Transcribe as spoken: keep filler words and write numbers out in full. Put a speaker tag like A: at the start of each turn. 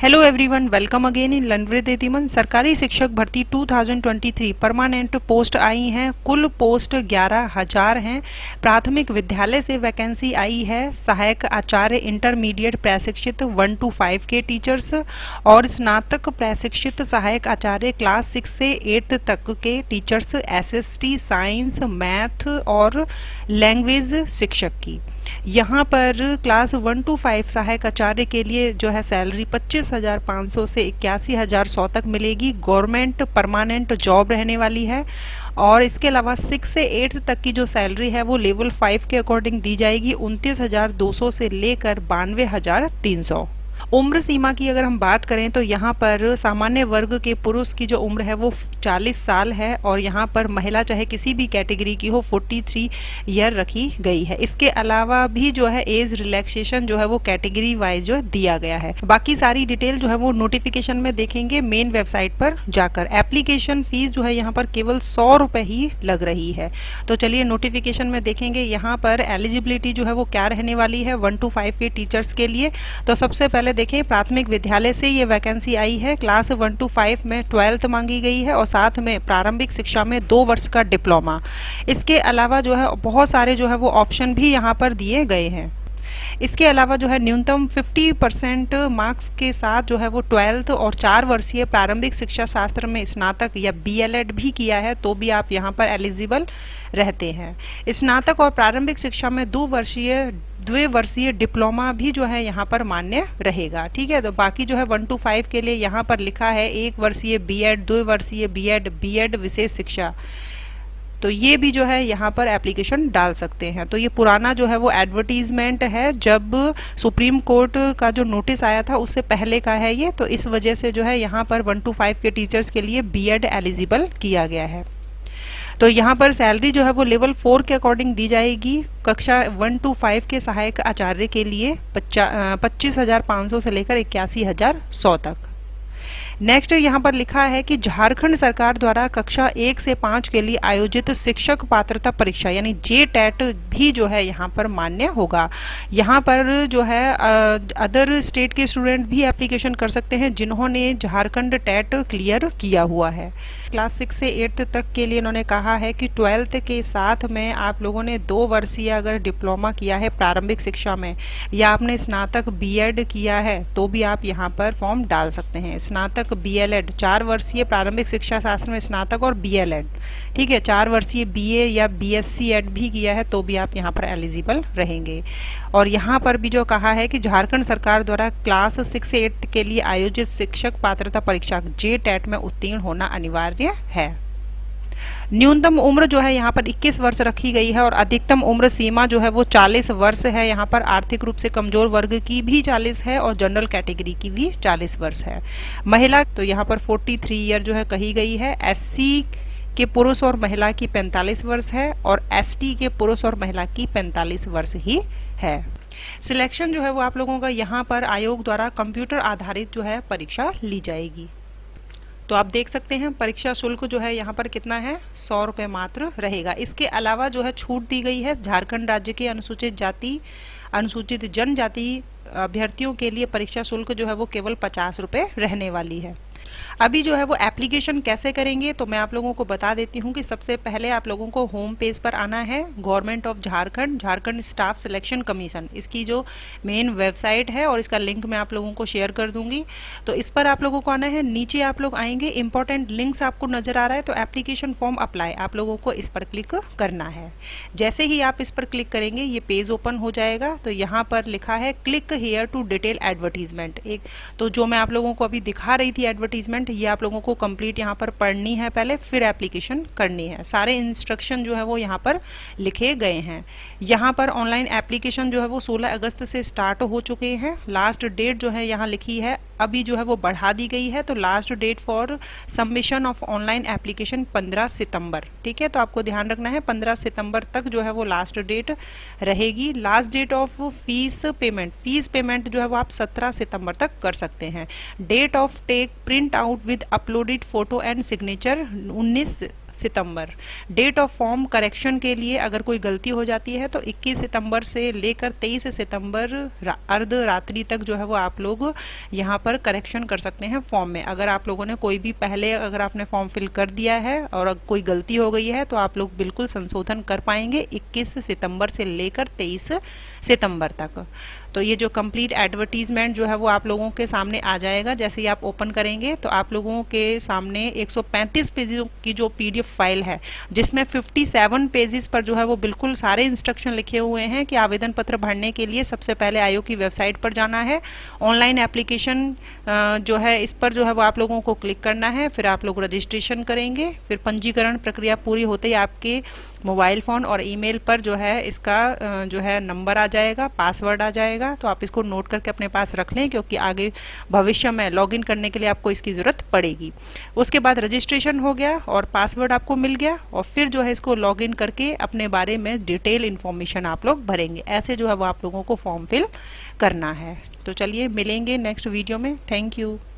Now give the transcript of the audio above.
A: Hello everyone, welcome again in learn with एतिमन। सरकारी शिक्षक भर्ती दो हज़ार तेईस परमानेंट पोस्ट आई हैं। कुल पोस्ट ग्यारह हजार हैं। प्राथमिक विद्यालय से वैकेंसी आई है। सहायक आचार्य इंटरमीडिएट प्रशिक्षित वन टू फाइव के टीचर्स और स्नातक प्रशिक्षित सहायक आचार्य क्लास सिक्स से एट्थ तक के टीचर्स, एसएसटी, साइंस, मैथ और लैंग्वेज शिक्षक की। यहाँ पर क्लास वन टू फाइव सहायक आचार्य के लिए जो है सैलरी पच्चीस हजार पाँच सौ से इक्यासी हजार सौ तक मिलेगी। गवर्नमेंट परमानेंट जॉब रहने वाली है। और इसके अलावा सिक्स से एट्थ तक की जो सैलरी है वो लेवल फाइव के अकॉर्डिंग दी जाएगी, उनतीस हजार दो सौ से लेकर बानवे हजार तीन सौ। उम्र सीमा की अगर हम बात करें तो यहाँ पर सामान्य वर्ग के पुरुष की जो उम्र है वो चालीस साल है और यहाँ पर महिला चाहे किसी भी कैटेगरी की हो तैंतालीस ईयर रखी गई है। इसके अलावा भी जो है एज रिलैक्सेशन जो है वो कैटेगरी वाइज जो है दिया गया है। बाकी सारी डिटेल जो है वो नोटिफिकेशन में देखेंगे मेन वेबसाइट पर जाकर। एप्लीकेशन फीस जो है यहाँ पर केवल सौ रुपए ही लग रही है। तो चलिए नोटिफिकेशन में देखेंगे यहाँ पर एलिजिबिलिटी जो है वो क्या रहने वाली है वन टू फाइव के टीचर्स के लिए। तो सबसे पहले देखें, प्राथमिक विद्यालय से ये वैकेंसी आई है। क्लास वन टू फाइव में ट्वेल्थ मांगी गई है और साथ में प्रारंभिक शिक्षा में दो वर्ष का डिप्लोमा। इसके अलावा जो है बहुत सारे जो है वो ऑप्शन भी यहाँ पर दिए गए हैं। इसके अलावा जो है न्यूनतम पचास परसेंट मार्क्स के साथ जो है वो ट्वेल्थ और चार वर्षीय प्रारंभिक शिक्षा शास्त्र में स्नातक या बीएलएड भी किया है तो भी आप यहाँ पर एलिजिबल रहते हैं। स्नातक और प्रारंभिक शिक्षा में दो वर्षीय द्विवर्षीय डिप्लोमा भी जो है यहाँ पर मान्य रहेगा। ठीक है, तो बाकी जो है वन टू फाइव के लिए यहाँ पर लिखा है एक वर्षीय बीएड, द्विवर्षीय बीएड, बीएड विशेष शिक्षा, तो ये भी जो है यहाँ पर एप्लीकेशन डाल सकते हैं। तो ये पुराना जो है वो एडवर्टीजमेंट है, जब सुप्रीम कोर्ट का जो नोटिस आया था उससे पहले का है ये, तो इस वजह से जो है यहाँ पर वन टू फाइव के टीचर्स के लिए बीएड एलिजिबल किया गया है। तो यहाँ पर सैलरी जो है वो लेवल फोर के अकॉर्डिंग दी जाएगी। कक्षा वन टू फाइव के सहायक आचार्य के लिए पच्चीस हजार पाँच सौ से लेकर इक्यासी हजार सौ तक। नेक्स्ट यहाँ पर लिखा है कि झारखंड सरकार द्वारा कक्षा एक से पाँच के लिए आयोजित शिक्षक पात्रता परीक्षा यानी जे टेट भी जो है यहाँ पर मान्य होगा। यहाँ पर जो है अदर स्टेट के स्टूडेंट भी एप्लीकेशन कर सकते हैं जिन्होंने झारखंड टेट क्लियर किया हुआ है। क्लास सिक्स से एट्थ तक के लिए इन्होंने कहा है कि ट्वेल्थ के साथ में आप लोगों ने दो वर्षीय अगर डिप्लोमा किया है प्रारंभिक शिक्षा में या आपने स्नातक बीएड किया है तो भी आप यहाँ पर फॉर्म डाल सकते हैं। स्नातक बीएलएड, चार वर्षीय प्रारंभिक शिक्षा शास्त्र में स्नातक और बीएलएड, ठीक है, चार वर्षीय बीए या बीएससी एड भी किया है तो भी आप यहाँ पर एलिजिबल रहेंगे। और यहाँ पर भी जो कहा है कि झारखंड सरकार द्वारा क्लास सिक्स से एट के लिए आयोजित शिक्षक पात्रता परीक्षा जे टेट में उत्तीर्ण होना अनिवार्य है। न्यूनतम उम्र जो है यहाँ पर इक्कीस वर्ष रखी गई है और अधिकतम उम्र सीमा जो है वो चालीस वर्ष है। यहाँ पर आर्थिक रूप से कमजोर वर्ग की भी चालीस है और जनरल कैटेगरी की भी चालीस वर्ष है। महिला तो यहाँ पर तैंतालीस ईयर जो है कही गई है। एससी के पुरुष और महिला की पैंतालीस वर्ष है और एसटी के पुरुष और महिला की पैंतालीस वर्ष ही है। सिलेक्शन जो है वो आप लोगों का यहाँ पर आयोग द्वारा कंप्यूटर आधारित जो है परीक्षा ली जाएगी। तो आप देख सकते हैं परीक्षा शुल्क जो है यहाँ पर कितना है, सौ रुपये मात्र रहेगा। इसके अलावा जो है छूट दी गई है झारखंड राज्य के अनुसूचित जाति अनुसूचित जनजाति अभ्यर्थियों के लिए परीक्षा शुल्क जो है वो केवल पचास रुपये रहने वाली है। अभी जो है वो एप्लीकेशन कैसे करेंगे तो मैं आप लोगों को बता देती हूँ कि सबसे पहले आप लोगों को होम पेज पर आना है। Government of Jharkhand Jharkhand staff selection commission, इसकी जो मेन वेबसाइट है और इसका लिंक मैं आप लोगों को शेयर कर दूंगी। तो इस पर आप लोगों को आना है। नीचे आप लोग आएंगे, इंपॉर्टेंट लिंक्स आपको नजर आ रहा है तो एप्लीकेशन फॉर्म अप्लाई आप लोगों को इस पर क्लिक करना है। जैसे ही आप इस पर क्लिक करेंगे ये पेज ओपन हो जाएगा। तो यहाँ पर लिखा है click here to detail advertisement. एक तो जो मैं आप लोगों को अभी दिखा रही थी एडवर्टीजमेंट, ये आप लोगों को कंप्लीट यहाँ पर पढ़नी है पहले, फिर एप्लीकेशन करनी है। सारे इंस्ट्रक्शन जो है वो यहाँ पर लिखे गए हैं। यहाँ पर ऑनलाइन एप्लीकेशन जो है वो सोलह अगस्त से स्टार्ट हो चुके हैं। लास्ट डेट जो है यहाँ लिखी है अभी जो है वो बढ़ा दी गई है। तो last date for submission of online application पंद्रह सितंबर, ठीक है, तो आपको ध्यान रखना है पंद्रह सितंबर तक जो है वो लास्ट डेट रहेगी। Last date of fees payment, fees payment जो है वो आप सत्रह सितंबर तक कर सकते हैं। Date of take print out with uploaded photo and signature उन्नीस सितंबर। डेट ऑफ फॉर्म करेक्शन के लिए अगर कोई गलती हो जाती है तो इक्कीस सितंबर से लेकर तेईस सितंबर अर्ध रात्रि तक जो है वो आप लोग यहाँ पर करेक्शन कर सकते हैं फॉर्म में। अगर आप लोगों ने कोई भी पहले अगर आपने फॉर्म फिल कर दिया है और कोई गलती हो गई है तो आप लोग बिल्कुल संशोधन कर पाएंगे इक्कीस सितंबर से लेकर तेईस सितंबर तक। तो ये जो कंप्लीट एडवर्टीजमेंट जो है वो आप लोगों के सामने आ जाएगा। जैसे ही आप ओपन करेंगे तो आप लोगों के सामने एक सौ पैंतीस पेजों की जो पीडीएफ फाइल है जिसमें सत्तावन पेजेस पर जो है वो बिल्कुल सारे इंस्ट्रक्शन लिखे हुए हैं कि आवेदन पत्र भरने के लिए सबसे पहले आयोग की वेबसाइट पर जाना है, ऑनलाइन एप्लीकेशन जो है इस पर जो है वो आप लोगों को क्लिक करना है, फिर आप लोग रजिस्ट्रेशन करेंगे, फिर पंजीकरण प्रक्रिया पूरी होते ही आपके मोबाइल फ़ोन और ईमेल पर जो है इसका जो है नंबर आ जाएगा, पासवर्ड आ जाएगा। तो आप इसको नोट करके अपने पास रख लें क्योंकि आगे भविष्य में लॉगिन करने के लिए आपको इसकी ज़रूरत पड़ेगी। उसके बाद रजिस्ट्रेशन हो गया और पासवर्ड आपको मिल गया और फिर जो है इसको लॉगिन करके अपने बारे में डिटेल इन्फॉर्मेशन आप लोग भरेंगे। ऐसे जो है वो आप लोगों को फॉर्म फिल करना है। तो चलिए मिलेंगे नेक्स्ट वीडियो में। Thank you.